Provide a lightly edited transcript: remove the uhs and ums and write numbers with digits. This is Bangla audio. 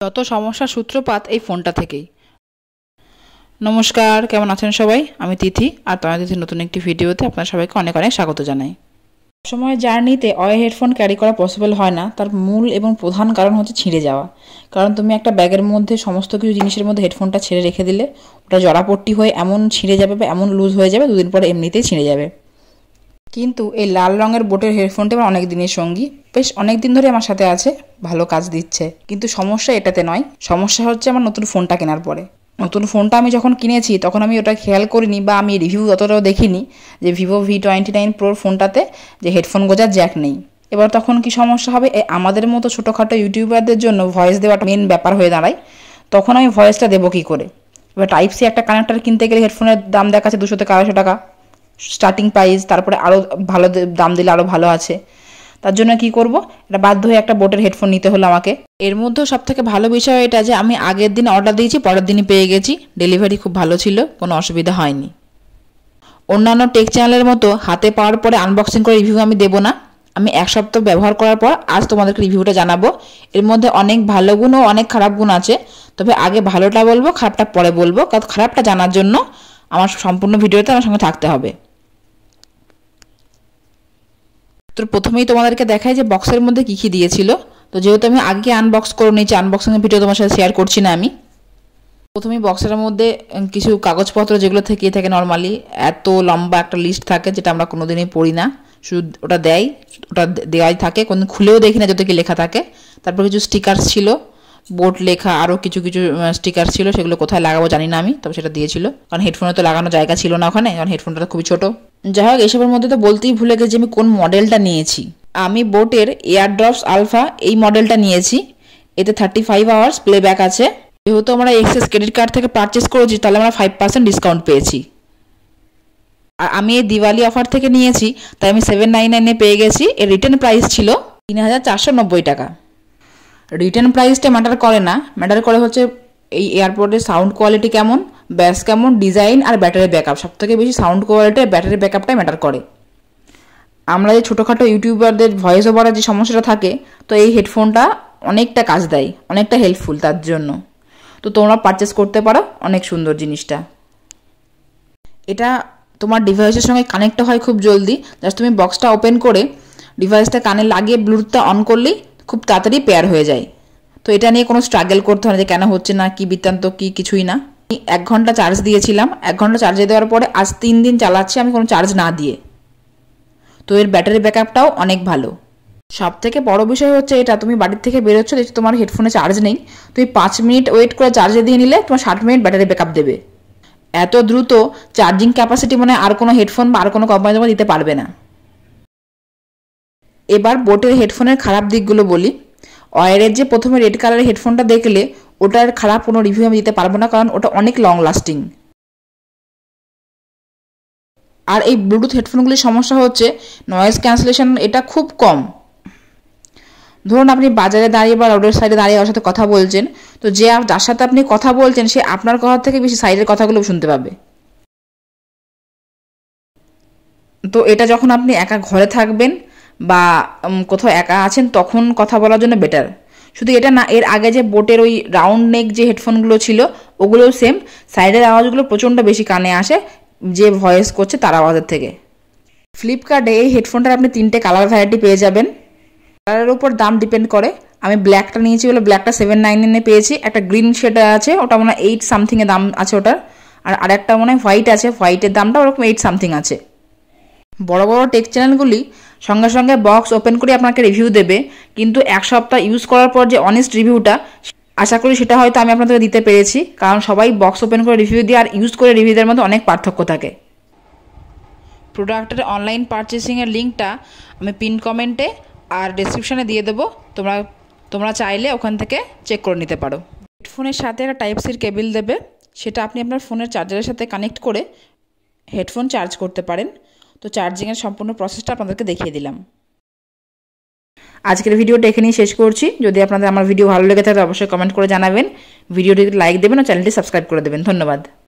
যত সমস্যার সূত্রপাত এই ফোনটা থেকেই। নমস্কার, কেমন আছেন সবাই? আমি তিথি, আর তোমার তিথির নতুন একটি ভিডিওতে আপনার সবাইকে অনেক অনেক স্বাগত জানাই। সবসময় জার্নিতে হেডফোন ক্যারি করা পসিবল হয় না, তার মূল এবং প্রধান কারণ হচ্ছে ছিঁড়ে যাওয়া। কারণ তুমি একটা ব্যাগের মধ্যে সমস্ত কিছু জিনিসের মধ্যে হেডফোনটা ছেড়ে রেখে দিলে ওটা জড়াপট্টি হয়ে এমন ছিঁড়ে যাবে বা এমন লুজ হয়ে যাবে, দুদিন পরে এমনিতেই ছিঁড়ে যাবে। কিন্তু এই লাল রঙের বোটের হেডফোনটি আমার অনেক দিনের সঙ্গী, বেশ অনেক দিন ধরে আমার সাথে আছে, ভালো কাজ দিচ্ছে। কিন্তু সমস্যা এটাতে নয়, সমস্যা হচ্ছে আমার নতুন ফোনটা কেনার পরে। নতুন ফোনটা আমি যখন কিনেছি তখন আমি ওটা খেয়াল করিনি বা আমি রিভিউ অতটাও দেখিনি যে ভিভো V29 প্রোর ফোনটাতে যে হেডফোন গোজার জ্যাক নেই। এবার তখন কি সমস্যা হবে, আমাদের মতো ছোটোখাটো ইউটিউবারদের জন্য ভয়েস দেওয়াটা মেন ব্যাপার হয়ে দাঁড়ায়। তখন আমি ভয়েসটা দেবো কী করে? এবার টাইপ সি একটা কানেক্টার কিনতে গেলে হেডফোনের দাম দেখাচ্ছে 200 থেকে 250 টাকা স্টার্টিং প্রাইস, তারপরে আরও ভালো দাম দিলে আরও ভালো আছে। তার জন্য কি করব, এটা বাধ্য হয়ে একটা বোটের হেডফোন নিতে হলো আমাকে। এর মধ্যেও সব থেকে ভালো বিষয় এটা যে আমি আগের দিন অর্ডার দিয়েছি, পরের দিনই পেয়ে গেছি। ডেলিভারি খুব ভালো ছিল, কোনো অসুবিধা হয়নি। অন্যান্য টেক চ্যানেলের মতো হাতে পাওয়ার পরে আনবক্সিং করে রিভিউ আমি দেবো না। আমি এক সপ্তাহ ব্যবহার করার পর আজ তোমাদেরকে রিভিউটা জানাবো। এর মধ্যে অনেক ভালো গুণ ও অনেক খারাপ গুণ আছে, তবে আগে ভালোটা বলবো, খারাপটা পরে বলবো। কারণ খারাপটা জানার জন্য আমার সম্পূর্ণ ভিডিওতে আমার সঙ্গে থাকতে হবে। তো প্রথমেই তোমাদেরকে দেখাই যে বক্সের মধ্যে কী কী দিয়েছিল। তো যেহেতু আমি আগে আনবক্স করে নিয়েছি, আনবক্সিংয়ের ভিডিও তোমার সাথে শেয়ার করছি না আমি। প্রথমেই বক্সের মধ্যে কিছু কাগজপত্র যেগুলো থেকে থাকে নর্মালি, এত লম্বা একটা লিস্ট থাকে যেটা আমরা কোনোদিনই পড়ি না, শুধু ওটা দেয়, ওটা দেওয়াই থাকে, কোনো খুলেও দেখি না যত কি লেখা থাকে। তারপর কিছু স্টিকার্স ছিল, বোর্ড লেখা, আরও কিছু কিছু স্টিকার ছিল, সেগুলো কোথায় লাগাবো জানি না আমি, তবে সেটা দিয়েছিল। কারণ হেডফোনে তো লাগানোর জায়গা ছিল না ওখানে, কারণ হেডফোনটা তো খুবই ছোটো। যাই হোক, এসবের মধ্যে তো বলতেই ভুলে গেছি আমি কোন মডেলটা নিয়েছি। আমি বোটের এয়ারড্রপস আলফা এই মডেলটা নিয়েছি। এতে 35 আওয়ার্স প্লেব্যাক আছে। যেহেতু আমরা এক্সেস ক্রেডিট কার্ড থেকে পারচেস করেছি, তাহলে আমরা 5% ডিসকাউন্ট পেয়েছি। আর আমি এই দিওয়ালি অফার থেকে নিয়েছি, তাই আমি 799 পেয়ে গেছি। এর রিটার্ন প্রাইস ছিল 3490 টাকা। রিটার্ন প্রাইসটা ম্যাটার করে না, ম্যাটার করে হচ্ছে এই এয়ারপোর্টের সাউন্ড কোয়ালিটি কেমন, ব্যাস কেমন, ডিজাইন আর ব্যাটারি ব্যাকআপ। সব থেকে বেশি সাউন্ড কোয়ালিটি আর ব্যাটারি ব্যাকআপটাই ম্যাটার করে। আমরা যে ছোটোখাটো ইউটিউবারদের ভয়েস ওভারের যে সমস্যাটা থাকে, তো এই হেডফোনটা অনেকটা কাজ দেয়, অনেকটা হেল্পফুল তার জন্য। তো তোমরা পারচেস করতে পারো, অনেক সুন্দর জিনিসটা। এটা তোমার ডিভাইসের সঙ্গে কানেক্ট হয় খুব জলদি। জাস্ট তুমি বক্সটা ওপেন করে ডিভাইসটা কানে লাগিয়ে ব্লুটুথটা অন করলেই খুব তাড়াতাড়ি পেয়ার হয়ে যায়। তো এটা নিয়ে কোনো স্ট্রাগল করতে হয় না যে কেন হচ্ছে না, কি বৃত্তান্ত, কি কিছুই না। 1 ঘন্টা চার্জ দিয়েছিলাম, 1 ঘন্টা চার্জে দেওয়ার পরে আজ 3 দিন চালাচ্ছি আমি কোনো চার্জ না দিয়ে। তো এর ব্যাটারি ব্যাকআপটাও অনেক ভালো। সব থেকে বড় বিষয় হচ্ছে এটা, তুমি বাড়ির থেকে বেরোচ্ছ, দেখছো তোমার হেডফোনে চার্জ নেই, তুমি 5 মিনিট ওয়েট করে চার্জে দিয়ে নিলে তোমার 60 মিনিট ব্যাটারি ব্যাকআপ দেবে। এত দ্রুত চার্জিং ক্যাপাসিটি মানে আর কোনো হেডফোন বা আর কোনো কোম্পানি তোমার দিতে পারবে না। এবার বোটের হেডফোনের খারাপ দিকগুলো বলি। ওয়্যারের যে প্রথমে রেড কালারের হেডফোনটা দেখলে, ওটার খারাপ কোনো রিভিউ আমি দিতে পারবো না, কারণ ওটা অনেক লং লাস্টিং। আর এই ব্লুটুথ হেডফোনগুলির সমস্যা হচ্ছে নয়েজ ক্যান্সেলেশন এটা খুব কম। ধরুন আপনি বাজারে দাঁড়িয়ে বা রোডের সাইডে দাঁড়িয়ে ওর সাথে কথা বলছেন, তো যার সাথে আপনি কথা বলছেন সে আপনার কথা থেকে বেশি সাইডের কথাগুলো শুনতে পাবে। তো এটা যখন আপনি একা ঘরে থাকবেন বা কোথাও একা আছেন তখন কথা বলার জন্য বেটার। শুধু এটা না, এর আগে যে বোটের ওই রাউন্ড নেক যে হেডফোনগুলো ছিল ওগুলোও সেম, সাইডের আওয়াজগুলো প্রচণ্ড বেশি কানে আসে যে ভয়েস করছে তার আওয়াজের থেকে। ফ্লিপকার্টে এই হেডফোনটার আপনি 3টে কালার ভ্যারাইটি পেয়ে যাবেন। কালারের উপর দাম ডিপেন্ড করে। আমি ব্ল্যাকটা নিয়েছি বলে ব্ল্যাকটা 799 পেয়েছি। একটা গ্রিন শেড আছে, ওটা মনে হয় 8 সামথিংয়ে দাম আছে ওটার। আর আরেকটা মনে হয় হোয়াইট আছে, হোয়াইটের দামটা ওরকম 8 সামথিং আছে। বড় বড় টেক চ্যানেলগুলি সঙ্গে সঙ্গে বক্স ওপেন করে আপনাকে রিভিউ দেবে, কিন্তু 1 সপ্তাহ ইউজ করার পর যে অনেস্ট রিভিউটা, আশা করি সেটা হয়তো আমি আপনাদেরকে দিতে পেরেছি। কারণ সবাই বক্স ওপেন করে রিভিউ দিয়ে আর ইউজ করে রিভিউ দেওয়ার মধ্যে অনেক পার্থক্য থাকে। প্রোডাক্টের অনলাইন পারচেসিংয়ের লিঙ্কটা আমি পিন কমেন্টে আর ডেসক্রিপশানে দিয়ে দেবো, তোমরা চাইলে ওখান থেকে চেক করে নিতে পারো। হেডফোনের সাথে একটা টাইপ সির কেবল দেবে, সেটা আপনি আপনার ফোনের চার্জারের সাথে কানেক্ট করে হেডফোন চার্জ করতে পারেন। তো চার্জিংয়ের সম্পূর্ণ প্রসেসটা আপনাদেরকে দেখিয়ে দিলাম। আজকের ভিডিওটা এখানেই শেষ করছি। যদি আপনাদের আমার ভিডিও ভালো লেগে থাকে অবশ্যই কমেন্ট করে জানাবেন, ভিডিওটিকে লাইক দেবেন ও চ্যানেলটি সাবস্ক্রাইব করে দেবেন। ধন্যবাদ।